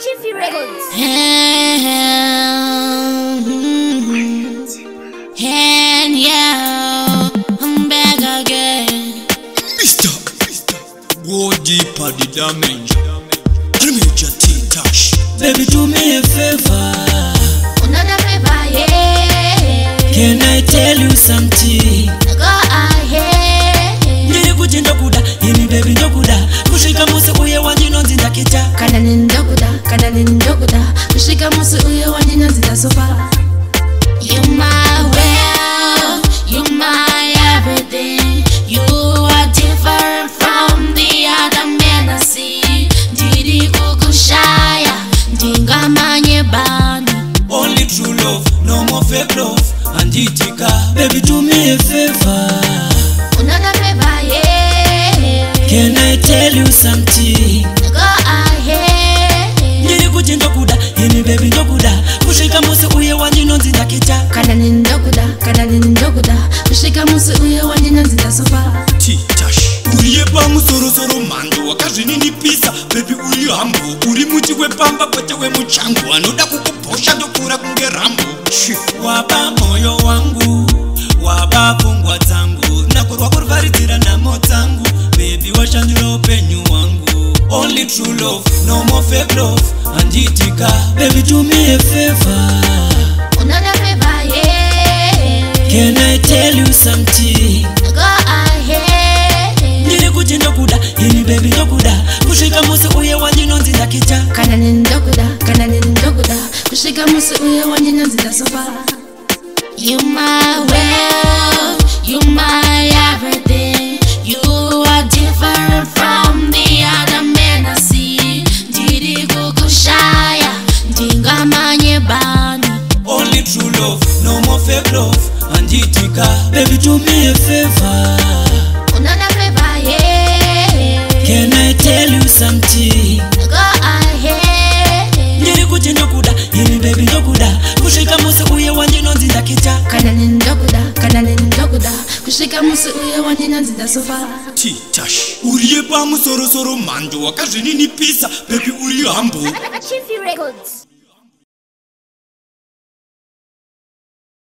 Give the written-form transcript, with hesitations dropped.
Chiffy Records. And yeah, I'm back again. Mr. Go deeper the damage. I'll make your tea touch. Baby, do me a favor. Another favor, yeah. Can I tell you something? Go ahead. Nikuti ndokuda, yini baby ndokuda. Kushika musi uye wanji nonzi ndakita. Kana nindokuda. Kushika musi uye wanji nonzi ndasofa. You my well, you my everything. You are different from the other men I see. Ndiri kukushaya, ndinga manye bani. Only true love, no more fake love. Anditika, baby do me a favor. Another favor, yeah. Can I tell you something? Go ahead. Nikuti ndokuda, yini baby ndokuda. Kushika musi uye wanji nonzi ndakita. Kana nindokuda. Kushika musi uye wanji nonzi ndasofa. Titash uriye pamu soro mando wakazvininipisa baby uri hambo uri muti wepamba kwete wemuchangu anoda kukubhosha ndokura kunge rambo waba moyo wangu waba pfungwa dzangu nakorwa kurivharidzira nhamo dzangu baby washandira upenyu wangu only true love no more fake love anditika baby do me a favor. Another favor, yeah. Can I tell you something? Go ahead. Nikuti ndokuda, yini baby ndokuda. Kushika musi uye wanji nonzi ndakita. Kana nindokuda. Kushika musi uye wanji nonzi ndasofa. You my well, you my everything. You are different from the other men I see. Ndiri kukushaya, ndinga manye bani. Only true love, no more fake love. Anditika, baby do me a favor. Another favor, yeah. Can I tell you something? Go ahead. Nikuti ndokuda, yini baby ndokuda. Kushika musi uye wanji nonzi ndakita. Kana nindokuda. Kushika musi uye wanji nonzi ndasofa. Titash uriye pamu soro mando wakazvininipisa baby uri hambo Chiffy Records.